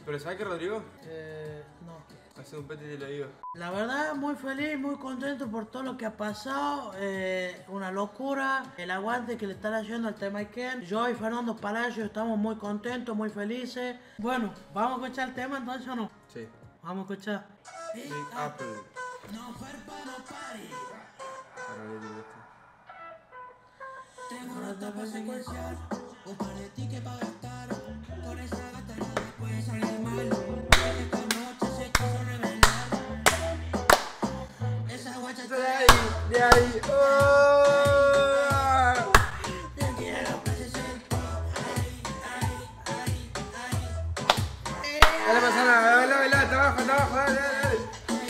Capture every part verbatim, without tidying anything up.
¿Pero sabes qué, Rodrigo? Eh, no. Hace un pete y te lo digo. La verdad, muy feliz, muy contento por todo lo que ha pasado. Eh, una locura. El aguante que le están haciendo al tema Iken. Yo y Fernando Palacio estamos muy contentos, muy felices. Bueno, ¿vamos a escuchar el tema entonces o no? Sí. Vamos a escuchar. Big Apple. No, cuerpo, no pari. Ahora le digo esto. Tengo una etapa secuencial. Un par de tickets para gastar. Con esa gata puede salir mal. Esta noche se quiso revelar. Esa guacha está De ahí, de ahí. ¡Oh! de que la plaza sentó. Dale, pasana, baila, baila, está abajo, está abajo, dale, dale, dale.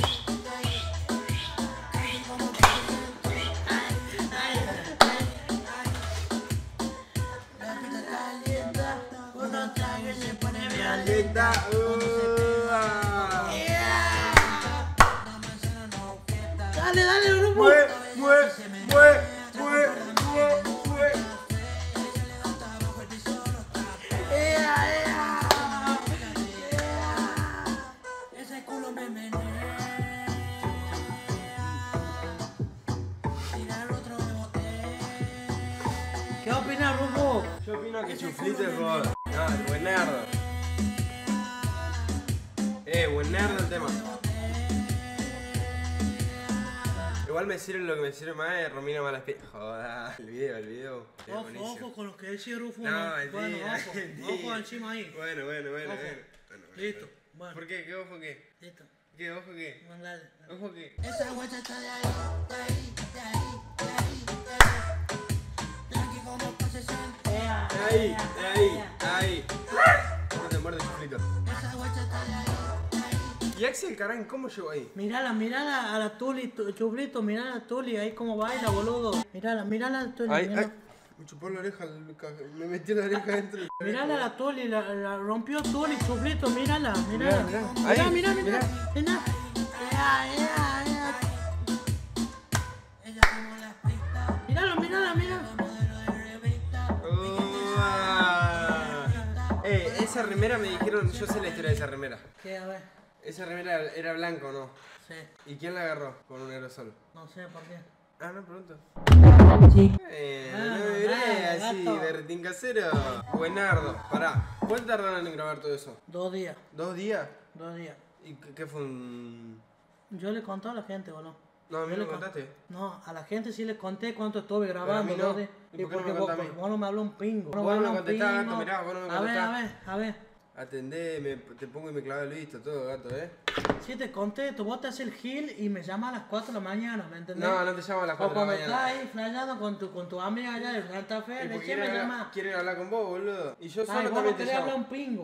Linda, uh, ah. Dale, dale, grupo. Mue, mue, mue, mue, mue, mue. ¡Ea, ea! Ese culo me menea. Tirar otro me boté. ¿Qué opinas, grupo? Yo opino que Chuflito es God. Ah, buen nerdo. Eh, buen nerdo el tema. Igual me sirve lo que me sirve más es Romina Malaspina. Joda, el video, el video. Es Ojo, buenísimo. ojo con lo que decía Rufo. No, ¿no? mentira, Bueno, ojo, mentira. ojo encima ahí. Bueno, bueno, bueno, Ojo. bueno. Bueno, bueno, Listo, bueno. bueno. ¿Por qué? ¿Qué ojo qué? Listo. ¿Qué ojo qué? Bueno, dale. ¿Ojo qué? Esa guacha está de ahí, de ahí, de ahí, de ahí, de ahí. Tranqui como pase siente. De ahí, de ahí, ahí. No te muerdes, Chuflito. Esa guacha está de ahí, de ahí. ¿Y Axel Carán cómo llegó ahí? Mirala, mirala a la Tuli, tu- Chuflito, mirala a la Tuli, ahí como baila, boludo. Mirala, mirala a la Tuli. Ay, mirala. ay. Me chupó la oreja, el ca- me metió la oreja dentro. y- Mirala a la Tuli, la, la rompió Tuli, Chuflito, mírala, mirala. Mirá, mirá. Mirá, Ahí, mirá, mirá, mirá. mirá. Ea, ea, ea. Ella como la pista. Míralo, mírala, mírala. Oh, ah. Eh, esa remera me dijeron, yo sé la historia de esa remera. ¿Qué? A ver. Esa remera era blanca o no. Sí, ¿Y quién la agarró con un aerosol? no sé por qué. Ah, no, pregunto. Sí. Eh, Ah, no me miré dale, así, gato. de retín casero. Buenardo, pará. ¿Cuánto tardaron en grabar todo eso? Dos días, ¿Dos días? dos días. ¿Y qué, qué fue un...? Yo le conté a la gente, boludo. No, a mí Yo no le me con- contaste. No, a la gente sí le conté cuánto estuve Pero a grabando. mí no. dos días. ¿Y por qué no porque me vos, contás a mí? porque vos no me habló un pingo. Vos no habló me un contestás, gato, pingo. mirá, vos no me A ver, a contestás. ver, a ver. Atendé, me, te pongo y me clavo listo, todo, gato, ¿eh? Sí te conté, tú vos te haces el gil y me llamas a las cuatro de la mañana, ¿me entendés? No, no te llamo a las O cuatro de cuando la estás mañana. ahí flayando con tu, con tu amiga allá de Santa Fe, ¿Y por le qué me quieren, llama. quieren hablar con vos, boludo? Y yo Ay, solo vos no también te querés llamo. hablar un pingo.